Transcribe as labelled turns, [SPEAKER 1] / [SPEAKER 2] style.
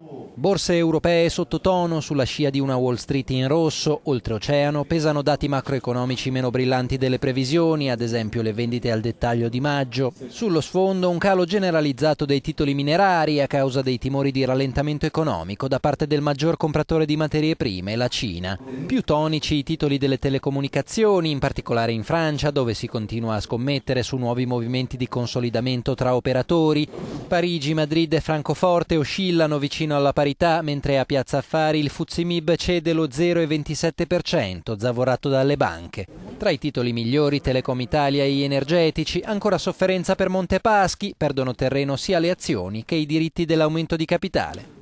[SPEAKER 1] Borse europee sottotono sulla scia di una Wall Street in rosso. Oltreoceano pesano dati macroeconomici meno brillanti delle previsioni, ad esempio le vendite al dettaglio di maggio. Sullo sfondo un calo generalizzato dei titoli minerari a causa dei timori di rallentamento economico da parte del maggior compratore di materie prime, la Cina. Più tonici i titoli delle telecomunicazioni, in particolare in Francia, dove si continua a scommettere su nuovi movimenti di consolidamento tra operatori. Parigi, Madrid e Francoforte oscillano vicino alla parità, mentre a Piazza Affari il FTSE MIB cede lo 0,27%, zavorato dalle banche. Tra i titoli migliori Telecom Italia e gli energetici, ancora sofferenza per Montepaschi, perdono terreno sia le azioni che i diritti dell'aumento di capitale.